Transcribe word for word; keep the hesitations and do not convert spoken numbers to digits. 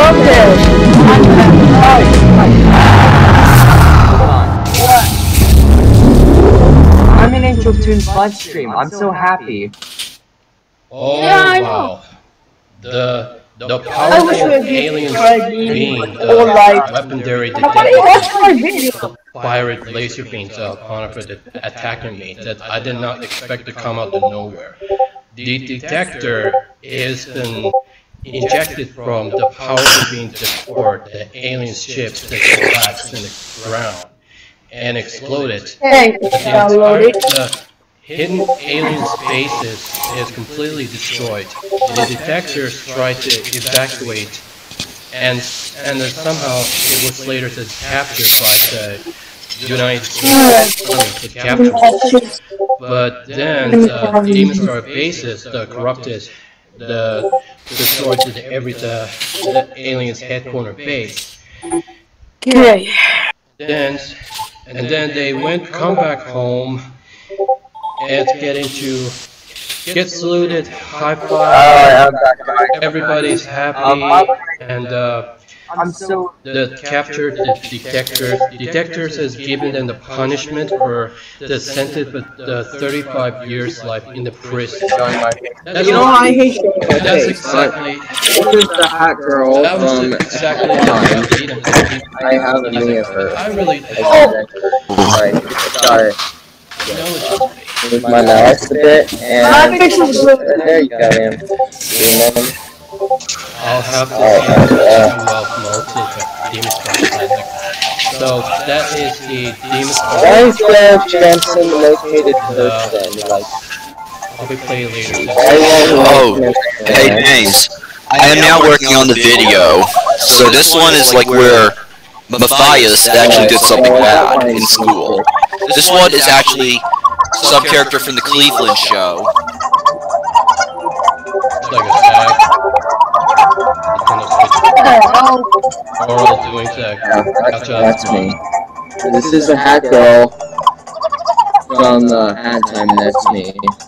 I'm in Angel Toon's live stream. I'm so happy. Oh yeah, wow. The the powerful alien being the like, weaponry nobody watched my video. the pirate laser beams uh, upon the attacking me that I did not expect to come out of nowhere. The detector is been injected from the powerful beam to support the alien ships that collapsed in the ground and exploded. Thanks, The entire the hidden alien bases is completely destroyed. The detectors tried to evacuate, and and then somehow it was later captured by the United States Army to capture it. But then the Demon Star bases, the corrupted, the destroyed the every the, the aliens' headquarter base. Okay. Then and then they went come back home and get into get saluted, high five, everybody's happy, and uh, I'm so the captured the detectors. Detectors has given them the punishment for the sentence of the thirty-five years life in the prison. That's You know, I hate you. That's exactly. This is the hot girl That was from exactly what I did. I have a mini of her. I really. Sorry. Sorry. No, Move my mouse a bit, and there you go, man. Remember? I'll have to Oh, see uh, who else multi Demon Star. So that is the Demon Star. Why is the Jensen located first then? Like, I'll be playing later. Oh, hey James. I am now working on the video. So this one is like where Matthias actually did something bad in school. This one is actually some character from the Cleveland show. It's like a tag. Goro doing tag. that's, that's me. This is the hat girl from uh, Hat Time, that's me.